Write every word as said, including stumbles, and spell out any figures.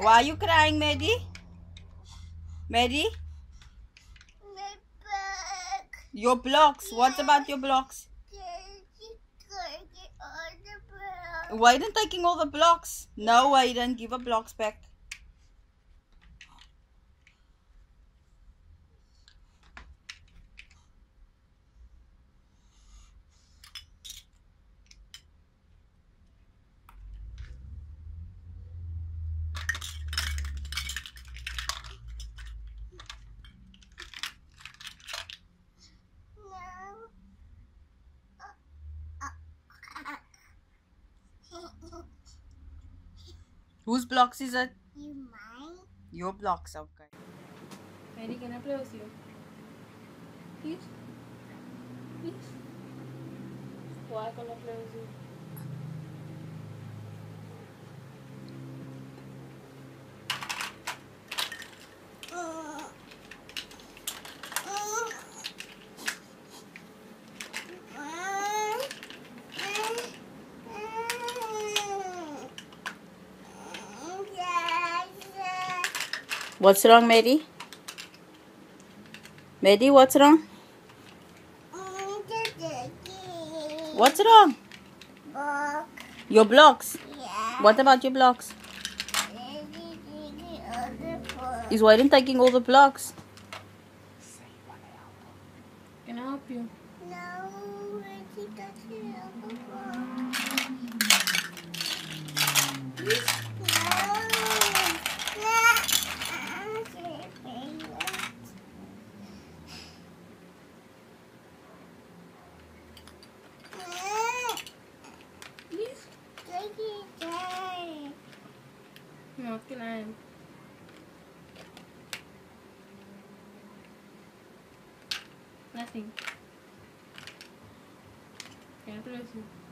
Why are you crying, Mehdi? Mehdi? My back. Your blocks. Yeah. What about your blocks? Waiden taking all the blocks. No, Waiden, give her blocks back. Whose blocks is it? You mine? Your blocks, okay. Mary, can I play with you? Please? Please? Why can't I play with you? What's wrong, Mehdi? Mehdi, what's wrong? What's wrong? Book. Your blocks? Yeah. What about your blocks? Is Waiden taking all the blocks? Can I help you? No, he doesn't have a book. Please? No, what can I? Nothing. Can I play with you?